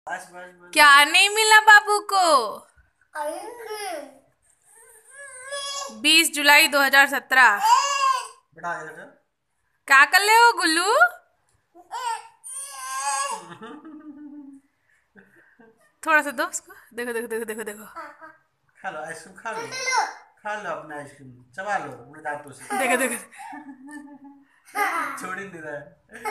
बस बस बस। क्या नहीं मिला बाबू को? 20 जुलाई 2017। बेटा आ जा। क्या कर ले हो गुल्लू? थोड़ा सा दो उसको। देखो देखो देखो देखो देखो। खा लो आइसक्रीम खा लो। खा लो अपना आइसक्रीम चबा लो अपने दांतों से। देखो देखो। छोड़ ही नहीं रहा है।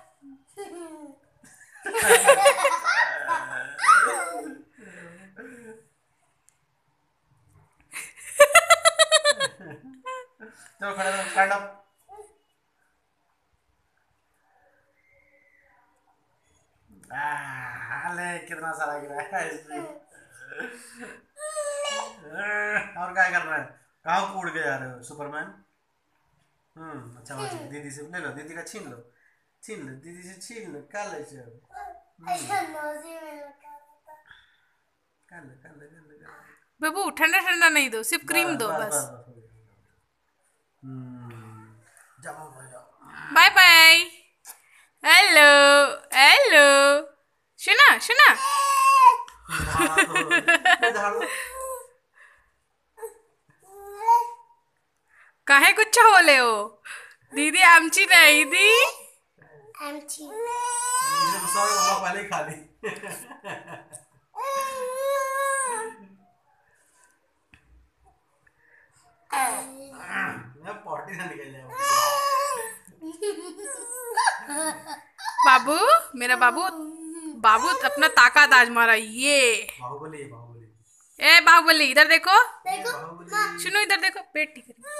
चलो खड़ा रहो स्टैंड अप। ले कितना सारा गिरा है आइसक्रीम। और क्या कर रहा है? कहाँ कूद के जा रहे हो सुपरमैन? अच्छा हो जाए दीदी से ले लो दीदी का छीन लो। छीन लो दीदी से छीन लो कर ले चल। कर ले। बाबू ठंडा ठंडा नहीं दो, सिर्फ क्रीम बस दो बस बस। बस बस हो गया। जाओ भाई जाओ। Bye bye. Hello hello. सुना सुना। झाड़ा दो झाड़ दो। काहे कुछ बोले हो? दीदी आमची नहीं दी। इसने गुस्सा में मम्मा पहले ही खा ली। मैं पॉटी ना निकल जाए। बाबू, मेरा बाबू। बाबू अपना ताकत आजमा रहा है ये। बाहुबली बाहुबली। ए बाहुबली इधर देखो। बाहुबली। सुनो इधर देखो, पेट ठीक है।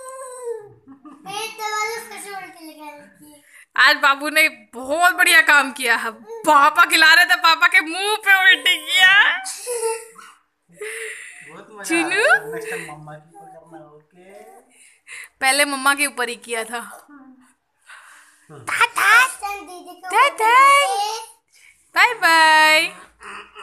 आज बाबू ने बहुत बढ़िया काम किया है। पापा खिला रहे थे, पापा के मुंह पे उल्टी किया। बहुत मजा आ चीनू रहा है नेक्स्ट टाइम मम्मा की ऊपर करना ओके। पहले मम्मा के ऊपर ही किया था।